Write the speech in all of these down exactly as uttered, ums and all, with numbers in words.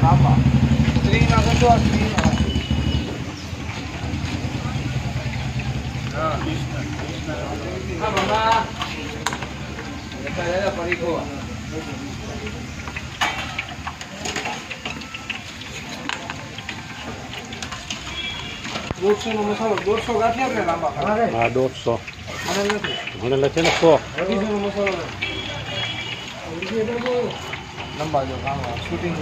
લાંબા સ્ત્રીના કરતો આ સ્ત્રીના હા હા બાબા એટલે પરીખો દોઢસો નો મસાલો દોઢસો ગાંઠિયા આપણે લાંબા હા દોઢસો મને નથી મને લખે ને સો અઢીસો નો મસાલો લંબા જો કામ શૂટિંગ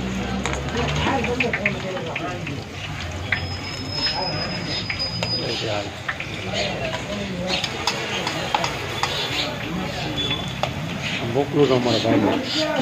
મોકલું તો અમારા ભાઈને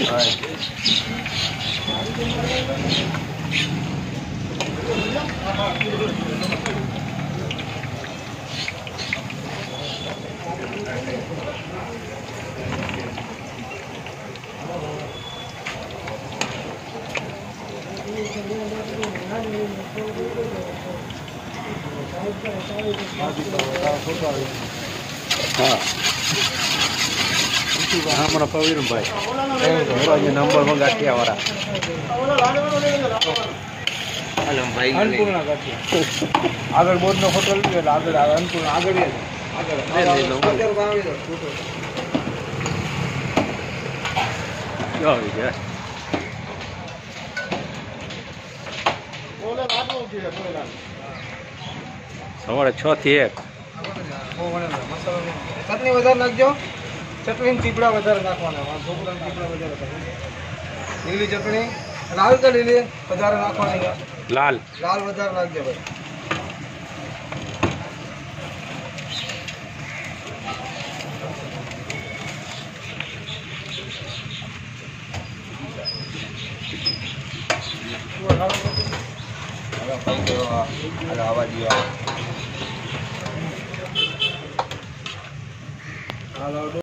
હા હા મારા પવીરભાઈ નંબર માં ગાંઠિયા વાળા અન્નપૂર્ણા ગાંઠિયા આગળ બોર્ડ નો ફોટો લીધો એટલે આગળ અન્નપૂર્ણા આગળ સવારે છ થી એક ચટણી વધારે નાખજો ચટણી ચીપડા વધારે નાખવાના છોકરા ચીપડા વધારે લીલી ચટણી લાલ તો લીલી વધારે નાખવાની લાલ લાલ વધારે નાખજો ભાઈ આવા દીવા